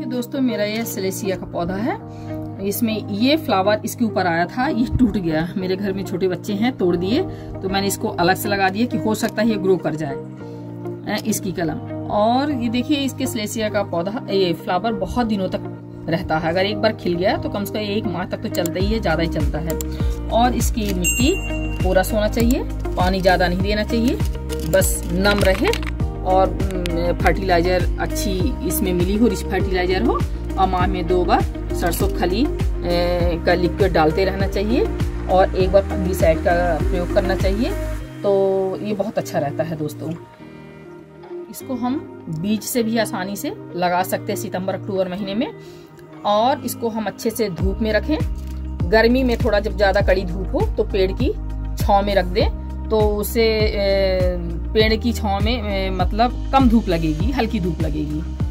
ये दोस्तों मेरा ये सेलेसिया का पौधा है। इसमें ये फ्लावर इसके ऊपर आया था, ये टूट गया। मेरे घर में छोटे बच्चे हैं, तोड़ दिए, तो मैंने इसको अलग से लगा दिया कि हो सकता है ये ग्रो कर जाए इसकी कलम। और ये देखिए इसके सेलेसिया का पौधा, ये फ्लावर बहुत दिनों तक रहता है। अगर एक बार खिल गया तो कम से कम 1 माह तक तो चलता ही है, ज्यादा ही चलता है। और इसकी मिट्टी पोरस होना चाहिए, पानी ज्यादा नहीं देना चाहिए, बस नम रहे और फर्टिलाइजर अच्छी इसमें मिली हो, रिच फर्टिलाइजर हो। और माह में 2 बार सरसों खली का लिक्विड डालते रहना चाहिए और 1 बार फंगीसाइड का प्रयोग करना चाहिए। तो ये बहुत अच्छा रहता है दोस्तों। इसको हम बीज से भी आसानी से लगा सकते हैं सितंबर अक्टूबर महीने में। और इसको हम अच्छे से धूप में रखें। गर्मी में थोड़ा जब ज्यादा कड़ी धूप हो तो पेड़ की छांव में रख दें, तो उसे पेड़ की छांव में मतलब कम धूप लगेगी, हल्की धूप लगेगी।